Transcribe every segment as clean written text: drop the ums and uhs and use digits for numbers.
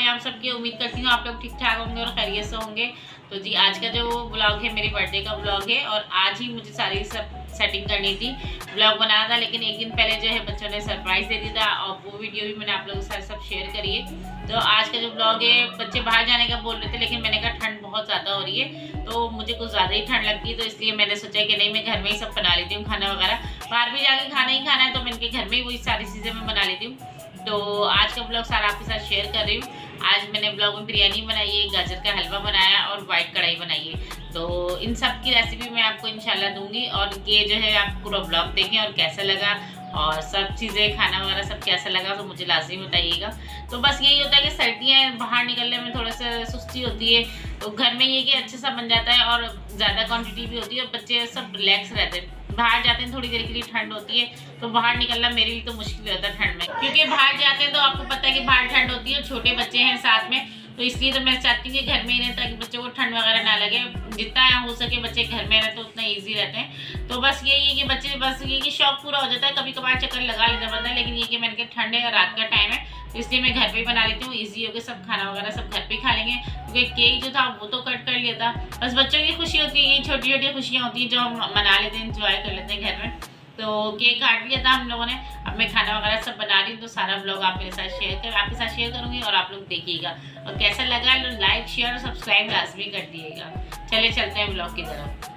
आप सबकी। उम्मीद करती हूँ आप लोग ठीक ठाक होंगे और खैरियत से होंगे। तो जी आज का जो ब्लॉग है मेरी बर्थडे का ब्लॉग है और आज ही मुझे सारी सब सेटिंग करनी थी, ब्लॉग बनाना था, लेकिन एक दिन पहले जो है बच्चों ने सरप्राइज़ दे दिया था और वो वीडियो भी मैंने आप लोगों के साथ सब शेयर करी है। तो आज का जो ब्लॉग है, बच्चे बाहर जाने का बोल रहे थे लेकिन मैंने कहा ठंड बहुत ज़्यादा हो रही है तो मुझे कुछ ज़्यादा ही ठंड लगती है, तो इसलिए मैंने सोचा कि नहीं मैं घर में ही सब बना लेती हूँ खाना वगैरह। बाहर भी जाके खाना ही खाना है तो मैंने घर में ही वही सारी चीज़ें मैं बना लेती हूँ। तो आज का ब्लॉग सारा आपके साथ शेयर कर रही हूँ। आज मैंने ब्लॉग में बिरयानी बनाई है, गाजर का हलवा बनाया और वाइट कढ़ाई बनाई है। तो इन सब की रेसिपी मैं आपको इंशाल्लाह दूंगी और ये जो है आप पूरा ब्लॉग देखें और कैसा लगा और सब चीज़ें खाना वगैरह सब कैसा लगा तो मुझे लाजमी बताइएगा। तो बस यही होता है कि सर्दियाँ बाहर निकलने में थोड़ा सा सुस्ती होती है, तो घर में ये कि अच्छे सा बन जाता है और ज़्यादा क्वांटिटी भी होती है और बच्चे सब रिलैक्स रहते हैं। बाहर जाते हैं थोड़ी देर के लिए ठंड होती है तो बाहर निकलना मेरे लिए तो मुश्किल होता है ठंड में, क्योंकि बाहर जाते हैं तो आपको पता है कि बाहर ठंड होती है, छोटे बच्चे हैं साथ में, तो इसलिए तो मैं चाहती हूँ कि घर में ही रहें ताकि बच्चों को ठंड वगैरह ना लगे। जितना हो सके बच्चे घर में रहते तो उतना ईजी रहते हैं। तो बस यही है कि बच्चे बस ये कि शौक पूरा हो जाता है, कभी कभार चक्कर लगा लेना पड़ता है, लेकिन ये कि मैंने कहा ठंड है रात का टाइम है तो इसलिए मैं घर पे ही बना लेती हूँ। ईजी हो गया, सब खाना वगैरह सब घर पे खा लेंगे, क्योंकि केक जो था वो तो कट कर लिया था। बस बच्चों की खुशी होती है, छोटी छोटी खुशियाँ होती हैं जो हम मना लेते हैं, इंजॉय कर लेते हैं घर में। तो केक काट लिया था हम लोगों ने, अब मैं खाना वगैरह सब बना रही हूँ, तो सारा ब्लॉग आपके साथ शेयर करूँगी और आप लोग देखिएगा और कैसा लगा लाइक शेयर और सब्सक्राइब लाजमी कर दिएगा। चले चलते हैं ब्लॉग की तरफ।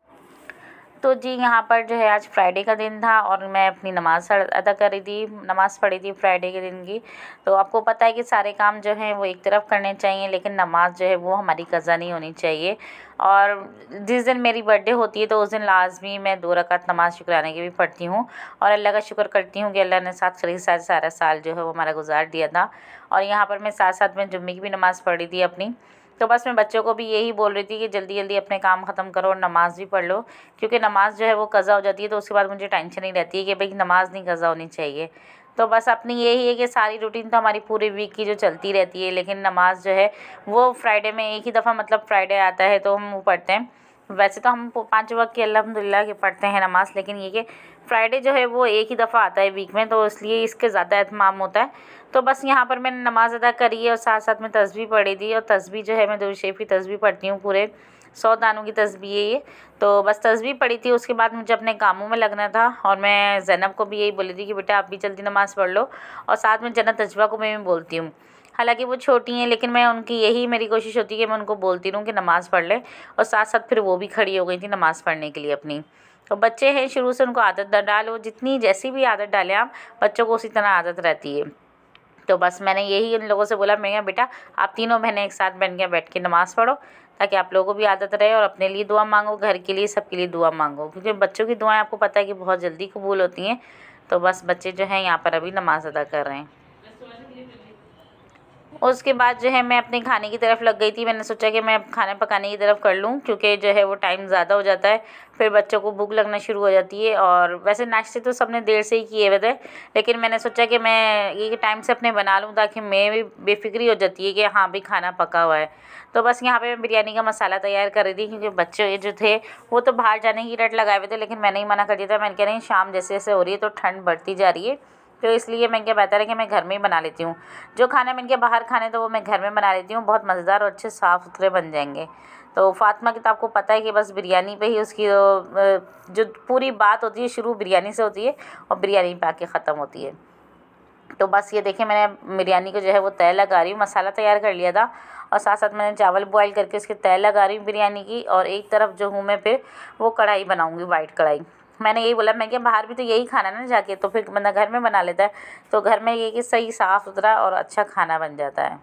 तो जी यहाँ पर जो है आज फ्राइडे का दिन था और मैं अपनी नमाज़ अदा कर रही थी, नमाज़ पढ़ी थी फ्राइडे के दिन की। तो आपको पता है कि सारे काम जो हैं वो एक तरफ करने चाहिए, लेकिन नमाज़ जो है वो हमारी कज़ा नहीं होनी चाहिए। और जिस दिन मेरी बर्थडे होती है तो उस दिन लाजमी मैं 2 रकात नमाज़ शुक्राने की भी पढ़ती हूँ और अल्लाह का शुक्र करती हूँ कि अल्लाह ने साथ सही सारा साल जो है वो हमारा गुजार दिया था। और यहाँ पर मैं साथ साथ में जुम्मे की भी नमाज़ पढ़ रही थी अपनी। तो बस मैं बच्चों को भी यही बोल रही थी कि जल्दी जल्दी अपने काम ख़त्म करो और नमाज़ भी पढ़ लो, क्योंकि नमाज़ जो है वो कज़ा हो जाती है तो उसके बाद मुझे टेंशन नहीं रहती है कि भाई नमाज़ नहीं कज़ा होनी चाहिए। तो बस अपनी यही है कि सारी रूटीन तो हमारी पूरे वीक की जो चलती रहती है, लेकिन नमाज़ जो है वो फ्राइडे में एक ही दफ़ा मतलब फ्राइडे आता है तो हम वो पढ़ते हैं। वैसे तो हम 5 वक्त की अल्हम्दुलिल्लाह के पढ़ते हैं नमाज़, लेकिन ये कि फ्राइडे जो है वो एक ही दफ़ा आता है वीक में, तो इसलिए इसके ज़्यादा एहतमाम होता है। तो बस यहाँ पर मैंने नमाज़ अदा करी है और साथ साथ में तस्बीह पढ़ी थी। और तस्बीह जो है मैं दुरूद शरीफ की तस्बीह पढ़ती हूँ, पूरे 100 दानों की तस्बीह है ये। तो बस तस्बीह पढ़ी थी, उसके बाद मुझे अपने कामों में लगना था और मैं ज़ैनब को भी यही बोली थी कि बेटा आप भी जल्दी नमाज़ पढ़ लो। और साथ में जन्नत अजवा को मैं भी बोलती हूँ, हालांकि वो छोटी हैं लेकिन मैं उनकी यही मेरी कोशिश होती है कि मैं उनको बोलती रहूँ कि नमाज़ पढ़ ले। और साथ साथ फिर वो भी खड़ी हो गई थी नमाज़ पढ़ने के लिए अपनी। तो बच्चे हैं शुरू से उनको आदत डालो, जितनी जैसी भी आदत डालें आप बच्चों को उसी तरह आदत रहती है। तो बस मैंने यही उन लोगों से बोला, मैं कहा बेटा आप तीनों बहनें एक साथ बैठ के नमाज़ पढ़ो ताकि आप लोगों को भी आदत रहे और अपने लिए दुआ मांगो, घर के लिए सबके लिए दुआ मांगो, क्योंकि बच्चों की दुआएं आपको पता है कि बहुत जल्दी कबूल होती हैं। तो बस बच्चे जो हैं यहाँ पर अभी नमाज़ अदा कर रहे हैं। उसके बाद जो है मैं अपने खाने की तरफ लग गई थी। मैंने सोचा कि मैं खाना पकाने की तरफ कर लूँ, क्योंकि जो है वो टाइम ज़्यादा हो जाता है, फिर बच्चों को भूख लगना शुरू हो जाती है। और वैसे नाश्ते तो सबने देर से ही किए हुए थे, लेकिन मैंने सोचा कि मैं ये टाइम से अपने बना लूँ ताकि मैं भी बेफिक्री हो जाती है कि हाँ भी खाना पका हुआ है। तो बस यहाँ पे मैं बिरयानी का मसाला तैयार कर रही थी, क्योंकि बच्चे जो थे वो तो बाहर जाने की रट लगाए हुए थे, लेकिन मैंने ही मना कर दिया था। मैंने कहा नहीं, शाम जैसे जैसे हो रही है तो ठंड बढ़ती जा रही है, तो इसलिए मैं क्या बेहतर है कि मैं घर में ही बना लेती हूँ। जो खाना मैंने क्या बाहर खाने तो वो मैं घर में बना लेती हूँ, बहुत मज़ेदार और अच्छे साफ़ सुथरे बन जाएंगे। तो फ़ातिमा की तो आपको पता है कि बस बिरयानी पे ही उसकी जो पूरी बात होती है शुरू बिरयानी से होती है और बिरयानी पे आके ख़त्म होती है। तो बस ये देखिए मैंने बिरयानी को जो है वो तय लगा रही हूँ, मसाला तैयार कर लिया था और साथ साथ मैंने चावल बॉयल करके उसके तय लगा रही हूँ बिरयानी की। और एक तरफ जो हूँ मैं फिर वो कढ़ाई बनाऊँगी, वाइट कढ़ाई। मैंने यही बोला, मैं क्या बाहर भी तो यही खाना ना जाके, तो फिर बंदा घर में बना लेता है, तो घर में ये कि सही साफ़ सुथरा और अच्छा खाना बन जाता है।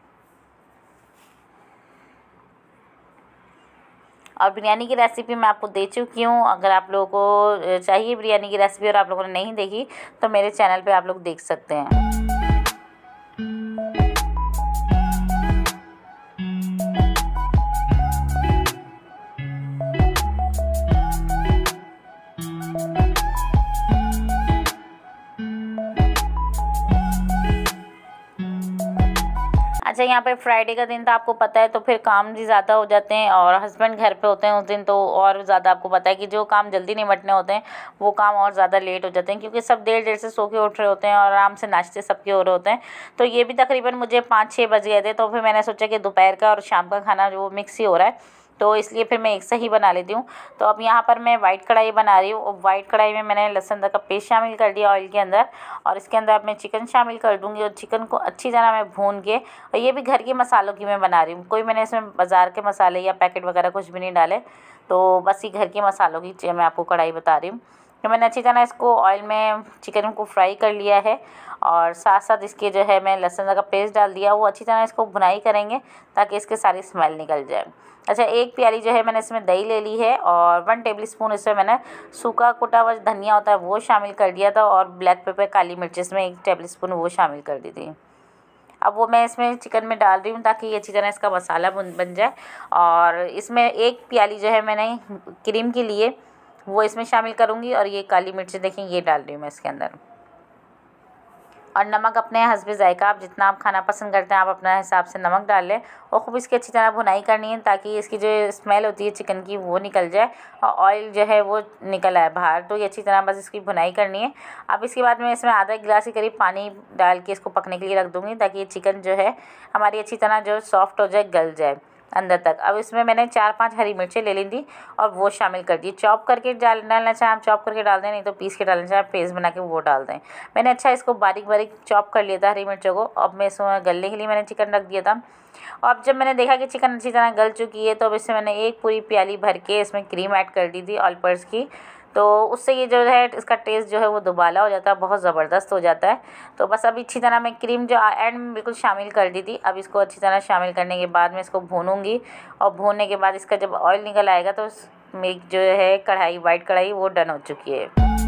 और बिरयानी की रेसिपी मैं आपको दे चुकी हूँ। अगर आप लोगों को चाहिए बिरयानी की रेसिपी और आप लोगों ने नहीं देखी तो मेरे चैनल पे आप लोग देख सकते हैं। अच्छा, यहाँ पे फ्राइडे का दिन था, आपको पता है, तो फिर काम भी ज़्यादा हो जाते हैं और हस्बैंड घर पे होते हैं उस दिन, तो और ज़्यादा आपको पता है कि जो काम जल्दी निपटने होते हैं वो काम और ज़्यादा लेट हो जाते हैं, क्योंकि सब देर से सो के उठ रहे होते हैं और आराम से नाश्ते सबके हो रहे होते हैं। तो ये भी तकरीबन मुझे 5-6 बज गए थे, तो फिर मैंने सोचा कि दोपहर का और शाम का खाना जो मिक्स ही हो रहा है, तो इसलिए फिर मैं एक से ही बना लेती हूँ। तो अब यहाँ पर मैं वाइट कढ़ाई बना रही हूँ। वाइट कढ़ाई में मैंने लहसुन अदरक का पेस्ट शामिल कर दिया ऑयल के अंदर, और इसके अंदर अब मैं चिकन शामिल कर दूँगी और चिकन को अच्छी तरह मैं भून के, और ये भी घर के मसालों की मैं बना रही हूँ, कोई मैंने इसमें बाज़ार के मसाले या पैकेट वगैरह कुछ भी नहीं डाले, तो बस ये घर के मसालों की मैं आपको कढ़ाई बता रही हूँ। तो मैंने अच्छी तरह इसको ऑयल में चिकन को फ्राई कर लिया है, और साथ साथ इसके जो है मैं लहसुन अदरक का पेस्ट डाल दिया, वो अच्छी तरह इसको भुनाई करेंगे ताकि इसके सारी स्मेल निकल जाए। अच्छा, 1 प्याली जो है मैंने इसमें दही ले ली है, और 1 टेबलस्पून इसमें मैंने सूखा कुटा हुआ धनिया होता है वो शामिल कर दिया था, और ब्लैक पेपर काली मिर्च इसमें 1 टेबलस्पून वो शामिल कर दी थी। अब वो मैं इसमें चिकन में डाल रही हूँ ताकि ये अच्छी तरह इसका मसाला बन जाए। और इसमें 1 प्याली जो है मैंने क्रीम के लिए वो इसमें शामिल करूँगी, और ये काली मिर्च देखें ये डाल रही हूँ मैं इसके अंदर। और नमक अपने हस्बे ज़ायका, आप जितना आप खाना पसंद करते हैं आप अपना हिसाब से नमक डाल लें, और ख़ूब इसकी अच्छी तरह भुनाई करनी है ताकि इसकी जो स्मेल होती है चिकन की वो निकल जाए और ऑयल जो है वो निकल आए बाहर। तो ये अच्छी तरह बस इसकी भुनाई करनी है। अब इसके बाद मैं इसमें आधा गिलास के करीब पानी डाल के इसको पकने के लिए रख दूँगी ताकि ये चिकन जो है हमारी अच्छी तरह जो सॉफ्ट हो जाए, गल जाए अंदर तक। अब इसमें मैंने 4-5 हरी मिर्चें ले ली थी और वो शामिल कर दी। चॉप करके डालना चाहें आप चॉप करके डाल दें, नहीं तो पीस के डालना चाहें पेस्ट बना के वो डाल दें। मैंने अच्छा इसको बारीक बारीक चॉप कर लिया था हरी मिर्चों को। अब मैं इसमें गलने के लिए मैंने चिकन रख दिया था। और अब जब मैंने देखा कि चिकन अच्छी तरह गल चुकी है, तो अब इसमें मैंने 1 पूरी प्याली भर के इसमें क्रीम ऐड कर दी थी ऑल पर्पस की। तो उससे ये जो है इसका टेस्ट जो है वो दुबाला हो जाता है, बहुत ज़बरदस्त हो जाता है। तो बस अब अच्छी तरह मैं क्रीम जो एंड में बिल्कुल शामिल कर दी थी। अब इसको अच्छी तरह शामिल करने के बाद मैं इसको भूनूंगी, और भूनने के बाद इसका जब ऑयल निकल आएगा तो मेरी जो है कढ़ाई, वाइट कढ़ाई, वो डन हो चुकी है।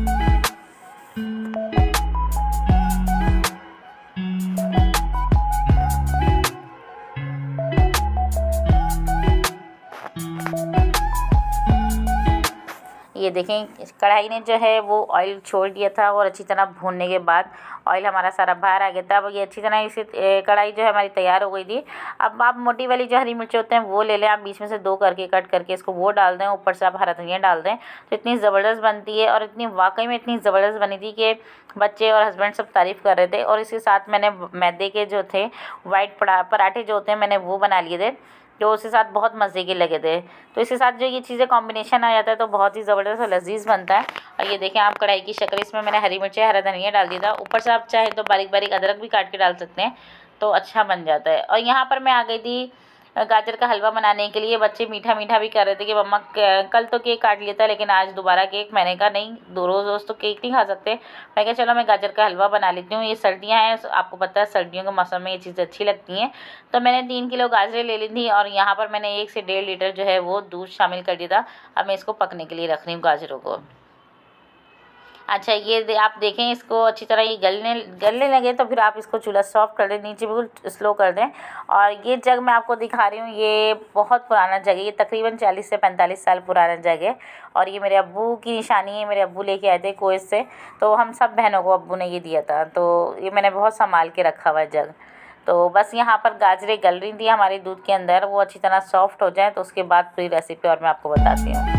ये देखें कढ़ाई ने जो है वो ऑयल छोड़ दिया था, और अच्छी तरह भूनने के बाद ऑयल हमारा सारा बाहर आ गया था। अब ये अच्छी तरह इसे कढ़ाई जो है हमारी तैयार हो गई थी। अब आप मोटी वाली जो हरी मिर्च होते हैं वो ले लें, आप बीच में से 2 करके कट करके इसको वो डाल दें, ऊपर से आप हरा धनिया डाल दें, तो इतनी ज़बरदस्त बनती है। और इतनी वाकई में इतनी ज़बरदस्त बनी थी कि बच्चे और हस्बैंड सब तारीफ़ कर रहे थे। और इसके साथ मैंने मैदे के जो थे वाइट पराठे जो होते हैं मैंने वो बना लिए थे, जो उसके साथ बहुत मज़े के लगे थे। तो इसके साथ जो ये चीज़ें कॉम्बिनेशन आ जाता है तो बहुत ही ज़बरदस्त और लजीज बनता है। और ये देखें आप कढ़ाई की शक्ल, इसमें मैंने हरी मिर्चें, हरा धनिया डाल दिया था, ऊपर से आप चाहें तो बारीक बारीक अदरक भी काट के डाल सकते हैं, तो अच्छा बन जाता है। और यहाँ पर मैं आ गई थी गाजर का हलवा बनाने के लिए। बच्चे मीठा मीठा भी कर रहे थे कि मम्मा कल तो केक काट लिया था लेकिन आज दोबारा केक। मैंने कहा नहीं, रोज़ तो केक नहीं खा सकते। मैं कहा चलो मैं गाजर का हलवा बना लेती हूँ। ये सर्दियाँ हैं, आपको पता है सर्दियों के मौसम में ये चीज़ें अच्छी लगती हैं। तो मैंने 3 किलो गाजरें ले ली थी, और यहाँ पर मैंने 1 से 1.5 लीटर जो है वो दूध शामिल कर दिया था। अब मैं इसको पकने के लिए रख रही हूँ गाजरों को। अच्छा, ये आप देखें इसको अच्छी तरह ये गलने लगे तो फिर आप इसको चूल्हा सॉफ्ट कर दें, नीचे बिल्कुल स्लो कर दें। और ये जग मैं आपको दिखा रही हूँ, ये बहुत पुराना जग है, ये तकरीबन 40 से 45 साल पुराना जग है। और ये मेरे अब्बू की निशानी है, मेरे अब्बू लेके आए थे कुवैत से, तो हम सब बहनों को अब्बू ने ये दिया था। तो ये मैंने बहुत संभाल के रखा हुआ है जग। तो बस यहाँ पर गाजरें गल रही थी हमारे दूध के अंदर, वो अच्छी तरह सॉफ्ट हो जाए तो उसके बाद पूरी रेसिपी और मैं आपको बताती हूँ।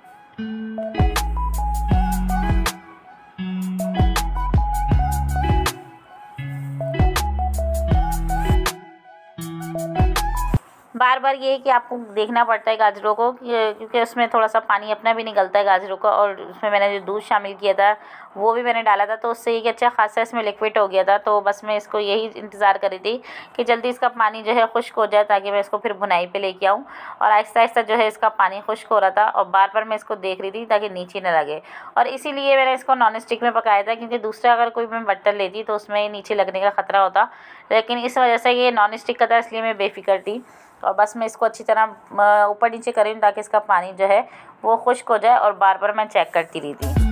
बार बार ये है कि आपको देखना पड़ता है गाजरों को, क्योंकि उसमें थोड़ा सा पानी अपना भी निकलता है गाजरों का। और उसमें मैंने जो दूध शामिल किया था वो भी मैंने डाला था, तो उससे ये कि अच्छा खासा इसमें लिक्विड हो गया था। तो बस मैं इसको यही इंतज़ार कर रही थी कि जल्दी इसका पानी जो है खुश्क हो जाए ताकि मैं इसको फिर भुनाई पे लेके आऊँ। और आहिस्ता आहिस्ता जो है इसका पानी खुश्क हो रहा था, और बार बार मैं इसको देख रही थी ताकि नीचे न लगे। और इसीलिए मैंने इसको नॉन स्टिक में पकाया था, क्योंकि दूसरा अगर कोई मैं बर्तन लेती तो उसमें नीचे लगने का ख़तरा होता। लेकिन इस वजह से ये नॉन स्टिक का था, इसलिए मैं बेफिक्र थी। और बस मैं इसको अच्छी तरह ऊपर नीचे कर रही हूँ ताकि इसका पानी जो है वो खुश्क हो जाए, और बार बार मैं चेक करती रही थी।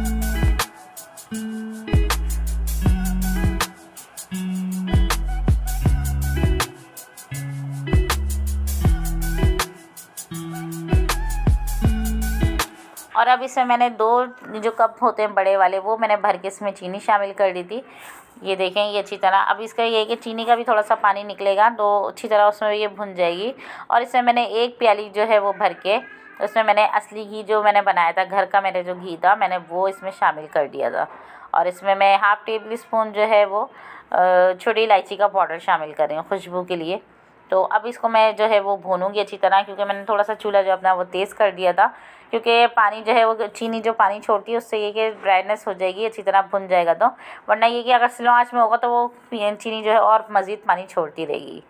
और और अब इसमें मैंने 2 जो कप होते हैं बड़े वाले, वो मैंने भर के इसमें चीनी शामिल कर दी थी। ये देखें, ये अच्छी तरह अब इसका ये है कि चीनी का भी थोड़ा सा पानी निकलेगा तो अच्छी तरह उसमें ये भुन जाएगी। और इसमें मैंने 1 प्याली जो है वो भर के उसमें मैंने असली घी जो मैंने बनाया था, घर का मेरे जो घी था, मैंने वो इसमें शामिल कर दिया था। और इसमें मैं हाफ़ टेबल स्पून जो है वो छोटी इलायची का पाउडर शामिल कर रही हूँ खुशबू के लिए। तो अब इसको मैं जो है वो भूनूंगी अच्छी तरह, क्योंकि मैंने थोड़ा सा चूल्हा जो अपना वो तेज़ कर दिया था, क्योंकि पानी जो है वो चीनी जो पानी छोड़ती है उससे ये कि ड्राइनेस हो जाएगी, अच्छी तरह भुन जाएगा। तो वरना ये कि अगर स्लो आंच में होगा तो वो चीनी जो है और मज़ीद पानी छोड़ती रहेगी।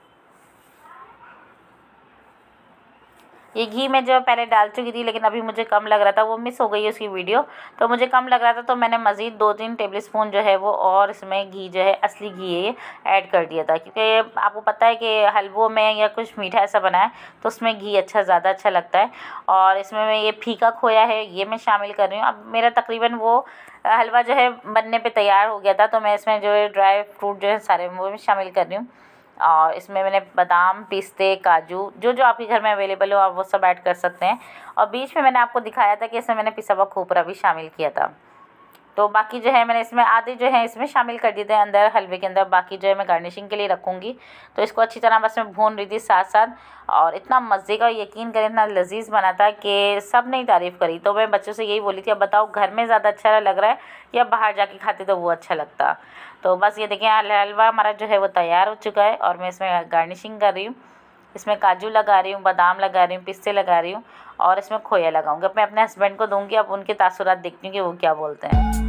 ये घी मैं जो पहले डाल चुकी थी, लेकिन अभी मुझे कम लग रहा था, वो मिस हो गई उसकी वीडियो, तो मुझे कम लग रहा था तो मैंने मज़ीद 2-3 टेबल स्पून जो है वो और इसमें घी जो है असली घी है ये ऐड कर दिया था। क्योंकि आपको पता है कि हलवों में या कुछ मीठा ऐसा बना है तो उसमें घी ज़्यादा अच्छा लगता है। और इसमें मैं ये फीका खोया है ये मैं शामिल कर रही हूँ। अब मेरा तकरीबन वो हलवा जो है बनने पर तैयार हो गया था, तो मैं इसमें जो है ड्राई फ्रूट जो है सारे वो मैं शामिल कर रही हूँ। और इसमें मैंने बादाम, पिस्ते, काजू जो आपके घर में अवेलेबल हो आप वो सब ऐड कर सकते हैं। और बीच में मैंने आपको दिखाया था कि इसमें मैंने पिसा हुआ खोपरा भी शामिल किया था। तो बाकी जो है मैंने इसमें आधे जो है इसमें शामिल कर दिए थे अंदर हलवे के अंदर, बाकी जो है मैं गार्निशिंग के लिए रखूँगी। तो इसको अच्छी तरह बस मैं भून रही थी साथ साथ, और इतना मज़े का, यकीन करें इतना लजीज़ बना था कि सब ने तारीफ़ करी। तो मैं बच्चों से यही बोली थी, अब बताओ घर में ज़्यादा अच्छा लग रहा है या बाहर जाके खाते तो वो अच्छा लगता। तो बस ये देखिए हलवा हमारा जो है वो तैयार हो चुका है, और मैं इसमें गार्निशिंग कर रही हूँ। इसमें काजू लगा रही हूँ, बादाम लगा रही हूँ, पिस्ते लगा रही हूँ, और इसमें खोया लगाऊंगी। अब मैं अपने हस्बैंड को दूंगी, अब उनके तासुरात देखती हूँ कि वो क्या बोलते हैं।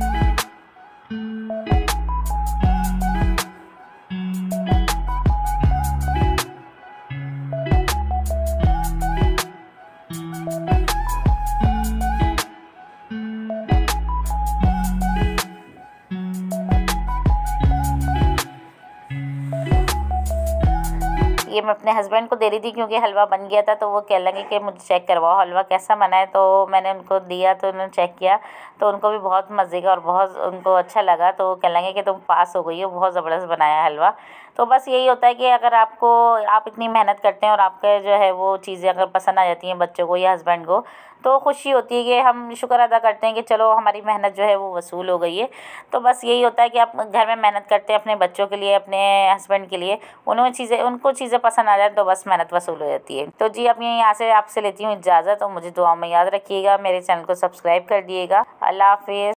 ये मैं अपने हस्बैंड को दे रही थी क्योंकि हलवा बन गया था, तो वो कह लगे कि मुझे चेक करवाओ हलवा कैसा बना है। तो मैंने उनको दिया तो उन्होंने चेक किया, तो उनको भी बहुत मज़े का और बहुत उनको अच्छा लगा। तो वो कह लगे कि तुम पास हो गई हो, बहुत ज़बरदस्त बनाया हलवा। तो बस यही होता है कि अगर आप इतनी मेहनत करते हैं और आपके जो है वो चीज़ें अगर पसंद आ जाती हैं बच्चों को या हस्बैंड को, तो खुशी होती है कि हम शुक्र अदा करते हैं कि चलो हमारी मेहनत जो है वो वसूल हो गई है। तो बस यही होता है कि आप घर में मेहनत करते हैं अपने बच्चों के लिए, अपने हस्बैंड के लिए, उनको चीज़ें पसंद आ जाए तो बस मेहनत वसूल हो जाती है। तो जी अब यहाँ से आपसे लेती हूँ इजाज़त, और मुझे दुआ में याद रखिएगा, मेरे चैनल को सब्सक्राइब कर दिएगा। अल्लाह हाफिज़।